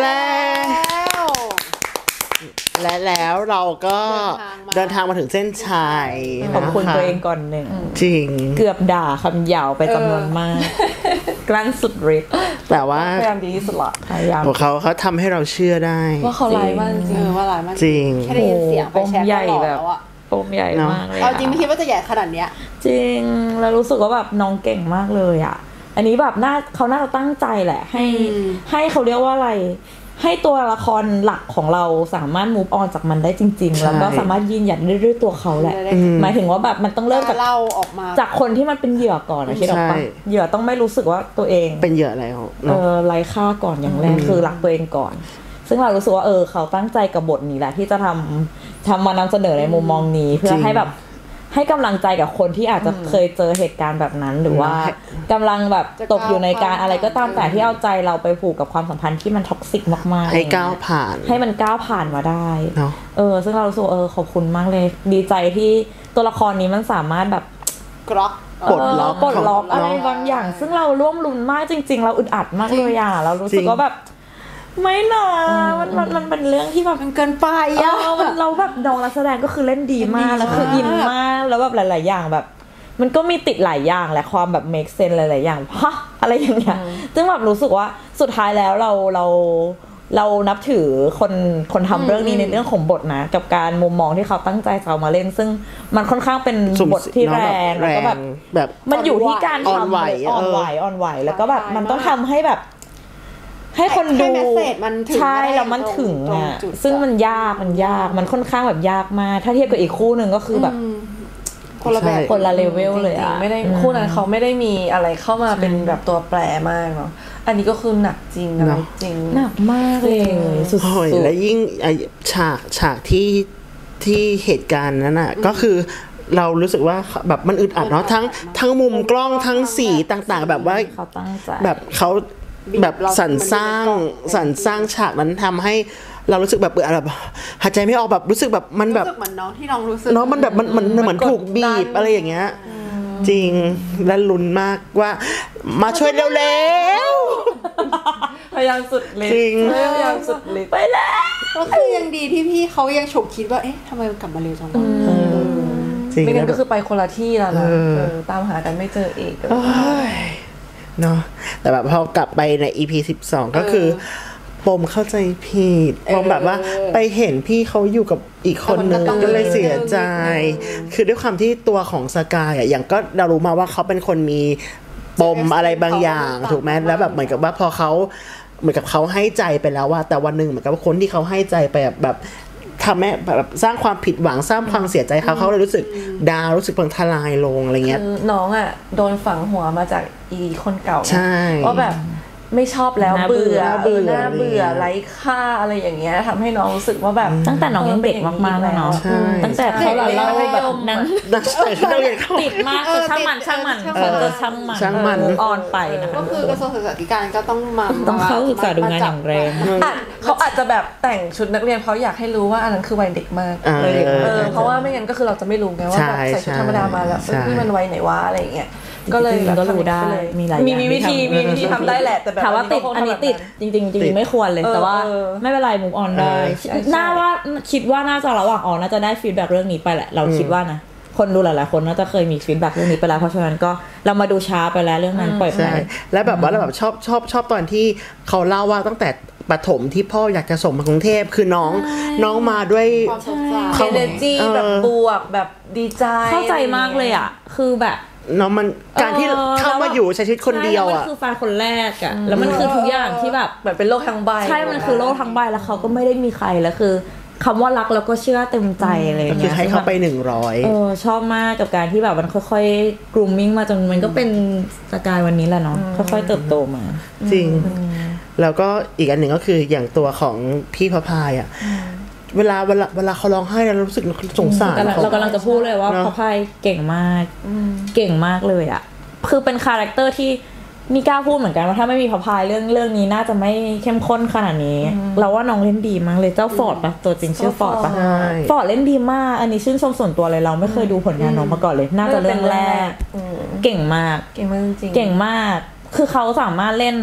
แล้วเราก็เดินทางมาถึงเส้นชัยขอบคุณตัวเองก่อนหนึ่งจริงเกือบด่าคำหยาบไปจำนวนมากกลั้นสุดฤทธิ์แต่ว่าพยายามดีที่สุดละพยายามเขาทำให้เราเชื่อได้ว่าเขาร้ายมากจริงว่าร้ายมากจริงแค่ได้ยินเสียงไปแชร์ก็หลอกแล้วอะปมใหญ่มากเลยเอาจริงไม่คิดว่าจะใหญ่ขนาดเนี้ยจริงแล้วรู้สึกว่าแบบน้องเก่งมากเลยอ่ะอันนี้แบบเขาน่าจะตั้งใจแหละให้เขาเรียกว่าอะไรให้ตัวละครหลักของเราสามารถ move on จากมันได้จริงๆแล้วก็สามารถยืนหยัดด้วยตัวเขาแหละหมายถึงว่าแบบมันต้องเริ่มจากเล่าออกมาจากคนที่มันเป็นเหยื่อก่อนนะคิดออกปะเหยื่อต้องไม่รู้สึกว่าตัวเองเป็นเหยื่อแล้วไร้ค่าก่อนอย่างแรกคือรักตัวเองก่อนซึ่งเรารู้สึกว่าเขาตั้งใจกับบทนี้แหละที่จะทำมานำเสนอในมุมมองนี้เพื่อให้แบบให้กำลังใจกับคนที่อาจจะเคยเจอเหตุการณ์แบบนั้นหรือว่ากำลังแบบตกอยู่ในการอะไรก็ตามแต่ที่เอาใจเราไปผูกกับความสัมพันธ์ที่มันท็อกซิกมากๆให้ก้าวผ่านให้มันก้าวผ่านมาได้ซึ่งเรารู้สึกขอบคุณมากเลยดีใจที่ตัวละครนี้มันสามารถแบบปลดล็อกอะไรบางอย่างซึ่งเราร่วมลุ้นมากจริงๆเราอึดอัดมากเลยอ่ะเรารู้สึกว่าแบบไม่นะมันเป็นเรื่องที่แบบมันเกินไปอ่ะเราแบบน้องนักแสดงก็คือเล่นดีมากแล้วคืออินมากแล้วแบบหลายๆอย่างแบบมันก็มีติดหลายอย่างแหละความแบบ make sense หลายๆอย่างฮะอะไรอย่างเงี้ยซึ่งแบบรู้สึกว่าสุดท้ายแล้วเรานับถือคนทำเรื่องนี้ในเรื่องของบทนะกับการมุมมองที่เขาตั้งใจจะเอามาเล่นซึ่งมันค่อนข้างเป็นบทที่แรงแล้วก็แบบมันอยู่ที่การทำอ่อนไหวแล้วก็แบบมันต้องทำให้แบบให้คนดูใช่แล้วมันถึงอ่ะซึ่งมันยากมันค่อนข้างแบบยากมากถ้าเทียบกับอีกคู่นึงก็คือแบบคนละแบบคนละเลเวลเลยอ่ะไม่ได้คู่นั้นเขาไม่ได้มีอะไรเข้ามาเป็นแบบตัวแปรมากเนาะอันนี้ก็คือหนักจริงนะจริงหนักมากเลยสุดๆและยิ่งฉากที่เหตุการณ์นั้นน่ะก็คือเรารู้สึกว่าแบบมันอึดอัดเนาะทั้งมุมกล้องทั้งสีต่างๆแบบว่าเขาตั้งใจแบบเขาแบบสรรสร้างฉากนั้นทำให้เรารู้สึกแบบแบบหายใจไม่ออกแบบรู้สึกแบบมันแบบเหมือนน้องที่น้องรู้สึกเนาะมันแบบมันเหมือนถูกบีบอะไรอย่างเงี้ยจริงและลุ้นมากว่ามาช่วยเร็วพยายามสุดเลยพยายามสุดเลยไปแล้วก็คือยังดีที่พี่เขายังฉุกคิดว่าเอ๊ะทำไมมันกลับมาเร็วจังวะไม่งั้นก็คือไปคนละที่แล้วนะตามหากันไม่เจออีกเนาะแต่แบบพอกลับไปใน EP 12ก็คือปมเข้าใจผิดปมแบบว่าไปเห็นพี่เขาอยู่กับอีกคนนึงก็เลยเสียใจคือด้วยความที่ตัวของสกายอย่างก็เรารู้มาว่าเขาเป็นคนมีปมอะไรบางอย่างถูกไหมแล้วแบบเหมือนกับว่าพอเขาเหมือนกับเขาให้ใจไปแล้วว่าแต่วันนึงเหมือนกับว่าคนที่เขาให้ใจไปแบบทำให้แบบสร้างความผิดหวังสร้างความเสียใจเขาเลยรู้สึกดาวรู้สึกพังทลายลงอะไรเงี้ยน้องอ่ะโดนฝังหัวมาจากอีคนเก่าใช่ว่าแบบไม่ชอบแล้วเบื่อน่าเบื่อไร้ค่าอะไรอย่างเงี้ยทำให้น้องรู้สึกว่าแบบตั้งแต่น้องยังเด็กมากๆแล้วเนาะตั้งแต่เขาเราแบบนั่งติดมากคือช่างมันช่างมันออนไปนะก็คือกระทรวงศึกษาธิการก็ต้องเข้าศึกษาดูงานอย่างแรงเขาอาจจะแบบแต่งชุดนักเรียนเขาอยากให้รู้ว่าอันนั้นคือวัยเด็กมากเพราะว่าไม่งั้นก็คือเราจะไม่รู้ไงว่าแบบใส่ชุดธรรมดามาแล้วนี่มันวัยไหนวะอะไรอย่างเงี้ยก็เลยก็รู้ได้มีวิธีทำได้แหละแต่แบบถามว่าติดอันนี้ติดจริงไม่ควรเลยแต่ว่าไม่เป็นไร move on ได้น่าว่าคิดว่าน่าจะระหว่างน่าจะได้ฟีดแบ็กเรื่องนี้ไปแหละเราคิดว่านะคนดูหลายๆคนน่าจะเคยมีฟีดแบ็กเรื่องนี้ไปแล้วเพราะฉะนั้นก็เรามาดูช้าไปแล้วเรื่องนั้นปล่อยไปแล้วแบบว่าเราแบบชอบตอนที่เขาเล่าว่าตั้งแต่ประถมที่พ่ออยากจะส่งมากรุงเทพคือน้องมาด้วยเอเนอร์จีแบบบวกแบบดีใจเข้าใจมากเลยอ่ะคือแบบเนาะมันการที่เข้ามาอยู่ใช้ชีวิตคนเดียวอ่ะมันคือแฟนคนแรกอ่ะแล้วมันคือทุกอย่างที่แบบเป็นโลกทั้งใบใช่มันคือโลกทั้งใบแล้วเขาก็ไม่ได้มีใครแล้วคือคำว่ารักแล้วก็เชื่อเต็มใจอะไรอย่างเงี้ยคือให้เขาไป100 ชอบมากกับการที่แบบมันค่อยๆ grooming มาจนมันก็เป็นสกายวันนี้แหละเนาะค่อยๆเติบโตมาจริงแล้วก็อีกอันหนึ่งก็คืออย่างตัวของพี่พพายอ่ะเวลาเขาร้องไห้เรารู้สึกสงสารเรากำลังจะพูดเลยว่าพพายเก่งมากเลยอ่ะคือเป็นคาแรคเตอร์ที่นี่กล้าพูดเหมือนกันว่าถ้าไม่มีพพายเรื่องนี้น่าจะไม่เข้มข้นขนาดนี้เราว่าน้องเล่นดีมากเลยเจ้าฟอร์ดปะตัวจริงชื่อฟอร์ดปะฟอร์ดเล่นดีมากอันนี้ชื่นชมส่วนตัวเลยเราไม่เคยดูผลงานน้องมาก่อนเลยน่าจะเรื่องแรกเก่งมากจริงเก่งมากคือเขาสามารถเล่น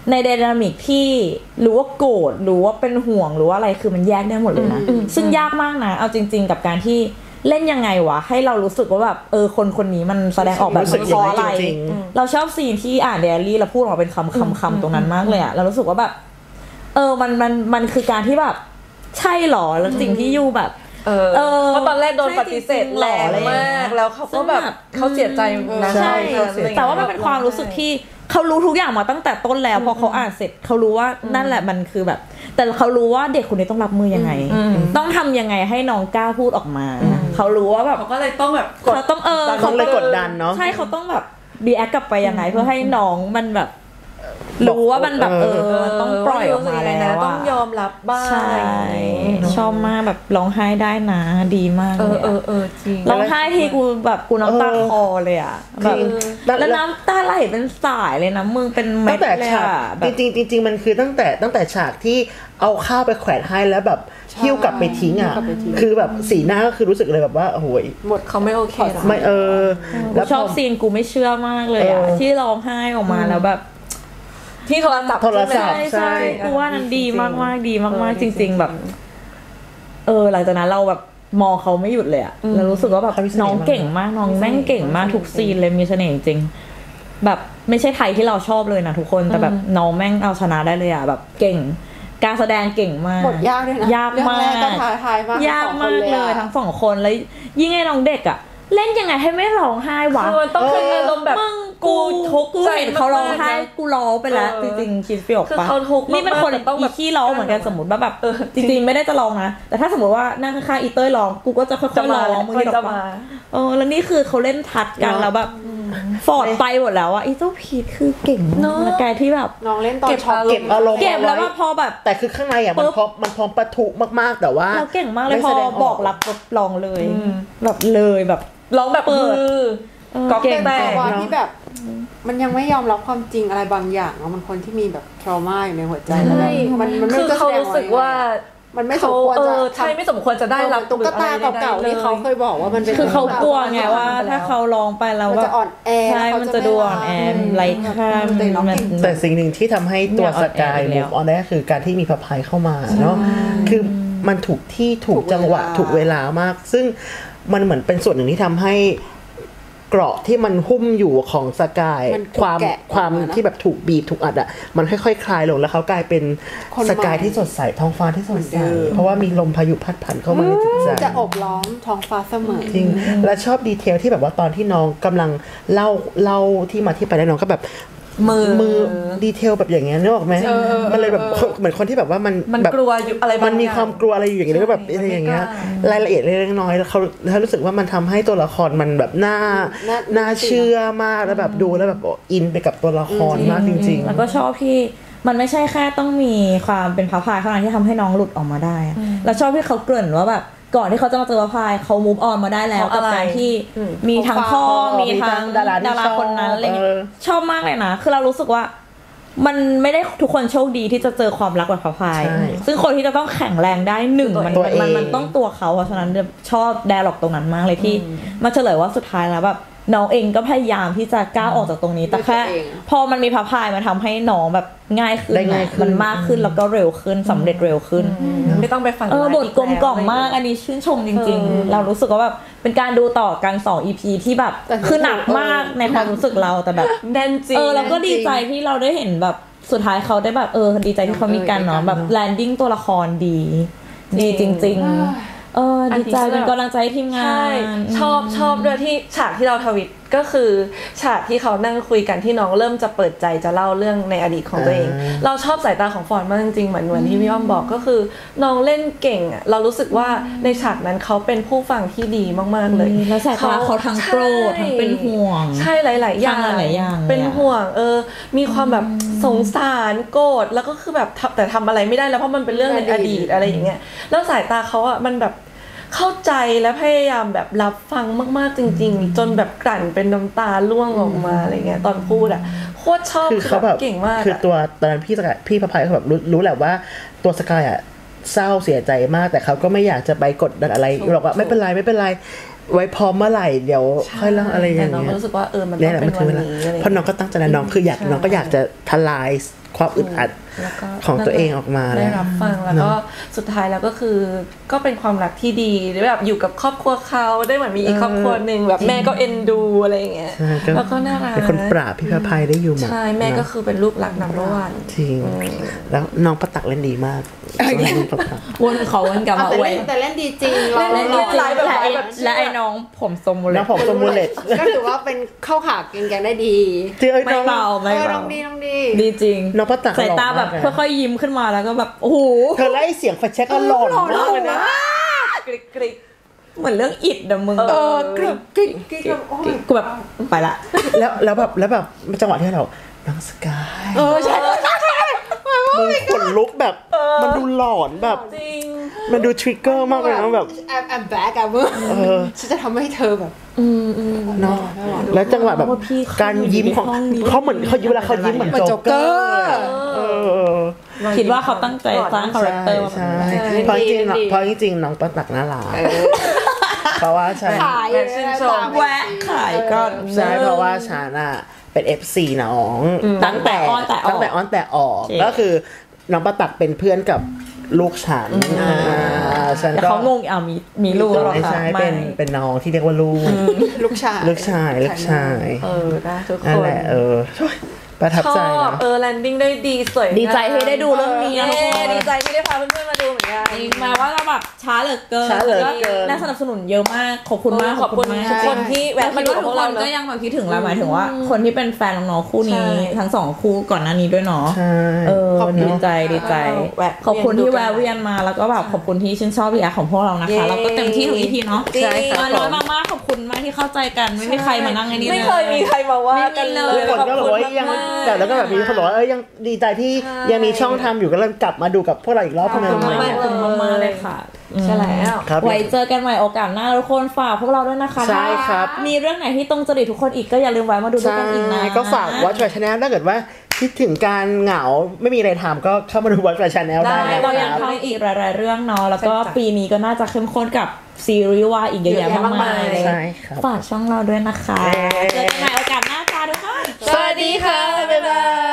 ในไดนามิกที่รู้ว่าโกรธรู้ว่าเป็นห่วงรู้ว่าอะไรคือมันแยกได้หมดเลยนะซึ่งยากมากนะเอาจริงๆกับการที่เล่นยังไงวะให้เรารู้สึกว่าแบบคนนี้มันแสดงออกแบบนี้เพราะอะไรเราชอบซีนที่อ่านไดอารี่แล้วพูดออกมาเป็นคำตรงนั้นมากเลยอะเรารู้สึกว่าแบบมันคือการที่แบบใช่หรอแล้วสิ่งที่ยูแบบเพราะตอนแรกโดนปฏิเสธแรงมากแล้วเขาก็แบบเขาเสียใจนะใช่แต่ว่ามันเป็นความรู้สึกที่เขารู้ทุกอย่างมาตั้งแต่ต้นแล้วพอเขาอ่านเสร็จเขารู้ว่านั่นแหละมันคือแบบแต่เขารู้ว่าเด็กคนนี้ต้องรับมือยังไงต้องทำยังไงให้น้องกล้าพูดออกมาเขารู้ว่าแบบเขาก็เลยต้องแบบเขาต้องเขาเลยกดดันเนาะใช่เขาต้องแบบรีแอคกลับไปยังไงเพื่อให้น้องมันแบบรู้ว่ามันแบบมันต้องปล่อยออกมาแล้วต้องยอมรับบ้างใช่ชอบมากแบบร้องไห้ได้นะดีมากเลยจริงร้องไห้ที่กูแบบกูน้ำตาคอเลยอ่ะแบบแล้วน้ำตาไหลเป็นสายเลยนะมึงเป็นเม็ดเลยอ่ะจริงมันคือตั้งแต่ฉากที่เอาข้าวไปแขวนให้แล้วแบบหิ้วกลับไปทิ้งอ่ะคือแบบสีหน้าก็คือรู้สึกเลยแบบว่าโอ้โหหมดเขาไม่โอเคไม่แล้วชอบซีนกูไม่เชื่อมากเลยอ่ะที่ร้องไห้ออกมาแล้วแบบที่โทรศัพท์ใช่กูว่านั้นดีมากๆดีมากๆจริงๆแบบหลังจากนั้นเราแบบมองเขาไม่หยุดเลยอะเรารู้สึกว่าแบบน้องเก่งมากน้องแม่งเก่งมากทุกซีนเลยมีเสน่ห์จริงแบบไม่ใช่ไทยที่เราชอบเลยนะทุกคนแต่แบบน้องแม่งเอาชนะได้เลยอะแบบเก่งการแสดงเก่งมากบทยากด้วยนะยากมากยากมากเลยทั้งสองคนแล้วยิ่งไอ้น้องเด็กอะเล่นยังไงให้ไม่ร้องไห้วะมันต้องเป็นอารมณ์แบบกูเห็นเขาร้องไห้กูร้องไปแล้วจริงๆคิดไม่ออกปะนี่เป็นคนต้องแบบขี้ร้องเหมือนกันสมมติว่าแบบจริงๆไม่ได้จะร้องนะแต่ถ้าสมมติว่านั่งข้างๆอีเต้ยร้องกูก็จะค่อยๆร้องมึงจะมาแล้วนี่คือเขาเล่นทัดกันแล้วแบบฟอร์ดไปหมดแล้วอ่ะอีเจ้าพีทคือเก่งเนาะแกที่แบบน้องเล่นตอนเก็บอารมณ์เก็บแล้วพอแบบแต่คือข้างในอ่ะมันพร้อมปะทุมากๆแต่ว่าเราเก่งมากเลยพอบอกรักร้องเลยแบบเลยแบบร้องแบบก็เก่งแต่ว่าที่แบบมันยังไม่ยอมรับความจริงอะไรบางอย่างมันคนที่มีแบบทรมาอยู่ในหัวใจแล้วมันไม่คือเขารู้สึกว่ามันไม่สมควรจะใช่ไม่สมควรจะได้รับตุ๊กตาเก่าๆที่เขาเคยบอกว่ามันเป็นคือเขากลัวไงว่าถ้าเขาลองไปแล้วว่าจะอ่อนแอใช่มันจะดูอ่อนแอไรค่าแต่สิ่งหนึ่งที่ทำให้ตัวสกายมูฟออนได้คือการที่มีพระพายเข้ามาเนาะคือมันถูกที่ถูกจังหวะถูกเวลามากซึ่งมันเหมือนเป็นส่วนหนึ่งที่ทำให้เกราะที่มันหุ้มอยู่ของสกายความที่แบบถูกบีบถูกอัดอ่ะมันค่อยๆคลายลงแล้วเขากลายเป็นสกายที่สดใสท้องฟ้าที่สดใสเพราะว่ามีลมพายุพัดผ่านเข้ามาในจิตใจจะอบล้อมท้องฟ้าเสมอจริงและชอบดีเทลที่แบบว่าตอนที่น้องกำลังเล่าที่มาที่ไปแล้วน้องก็แบบมือดีเทลแบบอย่างเงี้ยนึกออกไหมมันเลยแบบเหมือนคนที่แบบว่ามันกลัวอยู่อะไรมันมีความกลัวอะไรอยู่อย่างเงี้ยก็แบบอะไรอย่างเงี้ยรายละเอียดเล็กน้อยแล้วเขารู้สึกว่ามันทำให้ตัวละครมันแบบน่าเชื่อมากแล้วแบบดูแล้วแบบอินไปกับตัวละครมากจริงๆแล้วก็ชอบที่มันไม่ใช่แค่ต้องมีความเป็นพระพายเท่านั้นที่ทำให้น้องหลุดออกมาได้แล้วชอบที่เขาเกริ่นว่าแบบก่อนที่เขาจะมาเจอพายเขามูฟออนมาได้แล้วกับการที่มีทั้งพ่อมีทั้งดาราคนนั้นอะไรเงี้ยชอบมากเลยนะคือเรารู้สึกว่ามันไม่ได้ทุกคนโชคดีที่จะเจอความรักแบบพายซึ่งคนที่จะต้องแข็งแรงได้หนึ่งมันต้องตัวเขาเพราะฉะนั้นชอบไดอะล็อกตรงนั้นมากเลยที่มาเฉลยว่าสุดท้ายแล้วแบบน้องเองก็พยายามที่จะก้าวออกจากตรงนี้แต่แค่พอมันมีพระพายมันทำให้น้องแบบง่ายขึ้นมันมากขึ้นแล้วก็เร็วขึ้นสำเร็จเร็วขึ้นไม่ต้องไปฟังบทกลมกล่อมมากอันนี้ชื่นชมจริงๆเรารู้สึกว่าแบบเป็นการดูต่อกัน2 EP ที่แบบคือหนักมากในความรู้สึกเราแต่แบบแน่นจริงแล้วก็ดีใจที่เราได้เห็นแบบสุดท้ายเขาได้แบบดีใจที่เขามีกันเนาะแบบแลนดิ้งตัวละครดีจริงๆดีใจเป็นกำลังใจทีมงานชอบด้วยที่ฉากที่เราทวิตก็คือฉากที่เขานั่งคุยกันที่น้องเริ่มจะเปิดใจจะเล่าเรื่องในอดีตของตัวเองเราชอบสายตาของฟอร์ดมากจริงๆเหมือนที่พี่อ้อมบอกก็คือน้องเล่นเก่งอ่ะเรารู้สึกว่าในฉากนั้นเขาเป็นผู้ฟังที่ดีมากๆเลยแล้วสายตาเขาทั้งโกรธทั้งเป็นห่วงใช่หลายๆอย่างเป็นห่วงมีความแบบสงสารโกรธแล้วก็คือแบบแต่ทำอะไรไม่ได้แล้วเพราะมันเป็นเรื่องในอดีตอะไรอย่างเงี้ยแล้วสายตาเขาอ่ะมันแบบเข้าใจและพยายามแบบรับฟังมากๆจริงๆจนแบบกลั่นเป็นน้ำตาร่วงออกมาอะไรเงี้ยตอนพูดอ่ะโคตรชอบคือเขาแบบเก่งมากคือตัวตอนนั้นพี่พระพายเขาแบบรู้แหละว่าตัวสกายอ่ะเศร้าเสียใจมากแต่เขาก็ไม่อยากจะไปกดดันอะไรบอกว่าไม่เป็นไรไว้พร้อมเมื่อไหร่เดี๋ยวค่อยเล่าอะไรอย่างเงี้ยน้องรู้สึกว่ามันต้องเป็นวันนี้เพราะน้องก็ตั้งใจน้องคือน้องก็อยากจะทลายความอึดอัดของตัวเองออกมาได้รับฟังแล้วก็สุดท้ายแล้วก็คือก็เป็นความรักที่ดีแบบอยู่กับครอบครัวเขาได้เหมือนมีอีกครอบครัวหนึ่งแบบแม่ก็เอ็นดูอะไรอย่างเงี้ยแล้วก็น่ารักเป็นคนปราบพี่พระภัยได้อยู่หมดใช่แม่ก็คือเป็นลูกรักนัมเบอร์วันจริงแล้วน้องประตักเล่นดีมากวนเขาวนกลับมาอวยแต่เล่นดีจริงเล่นดีจริงและไอ้น้องผมสมูเลตก็ถือว่าเป็นเข้าขาแกงได้ดีไม่เบาไม่เบาดีจริงน้องประตักสายตาแบบค่อยๆยิ้มขึ้นมาแล้วก็แบบโอ้โหเธอไล่เสียงไฟแช็กก็หลอนมากเลยนะกริกเหมือนเรื่องอิดนะมึงกริกกูแบบไปละแล้วแบบจังหวะที่เราน้องสกายใช่มึงขนลุกแบบมันดูหลอนแบบมันดูทริกเกอร์มากเลยนะแบบ I'm back อะมึงฉันจะทำให้เธอแบบเนาะแล้วจังหวะแบบการยิ้มของเขาเหมือนเขายิ้มเวลาเขายิ้มเหมือนโจ๊กเกอร์คิดว่าเขาตั้งใจสร้างคาแรคเตอร์ใช่เพราะจริงน้องประตักน่ารักเพราะว่าฉันแวะขายก่อนใช่เพราะว่าฉันอะเป็น FC น้องตั้งแต่อ้อนแต่ออกก็คือน้องประตักเป็นเพื่อนกับลูกฉันแต่เขางงมีลูกหรอคะใช่เป็นน้องที่เรียกว่าลูกชายนะทุกคนนั่นแหละประทับใจนะแลนดิ้งได้ดีสวยดีใจที่ได้ดูเรื่องนี้ดีใจที่ได้พาเพื่อนๆมาดูเหมือนกันมาว่าเราแบบช้าเหลือเกินน่าสนับสนุนเยอะมากขอบคุณมากขอบคุณทุกคนที่แวะมาดูพวกเราก็ยังแบบคิดถึงเราหมายถึงว่าคนที่เป็นแฟนน้องๆคู่นี้ทั้ง2คู่ก่อนหน้านี้ด้วยเนาะดีใจขอบคุณที่แวะเวียนมาแล้วก็แบบขอบคุณที่ชื่นชอบวิดีโอของพวกเรานะคะเราก็เต็มที่ทุกทีเนาะใช่ค่ะน้อยมากๆขอบคุณมากที่เข้าใจกันไม่มีใครมานั่งในนี้ไม่เคยมีใครมาว่ากันเลยขอบคุณแต่แล้วก็แบบมีคนบอกว่ายังดีใจที่ยังมีช่องทำอยู่ก็เลยกลับมาดูกับพวกเราอีกรอบนึงขอบคุณมากเลยค่ะใช่แล้วไว้เจอกันใหม่โอกาสหน้าทุกคนฝากพวกเราด้วยนะคะใช่ครับมีเรื่องไหนที่ตรงจริตทุกคนอีกก็อย่าลืมไว้มาดูด้วยกันอีกนะก็ฝากWatch My Channel ถ้าเกิดว่าคิดถึงการเหงาไม่มีอะไรทำก็เข้ามาดูWatch My Channel ได้เรายังทำอีกหลายๆเรื่องเนาะแล้วก็ปีนี้ก็น่าจะเข้มข้นกับซีรีส์ว่าอีกเยอะแยะมากมายเลยฝากช่องเราด้วยนะคะเจอกันใหม่โอกาสหน้าจ้าทุกคนสวัสดีค่ะบ๊ายบาย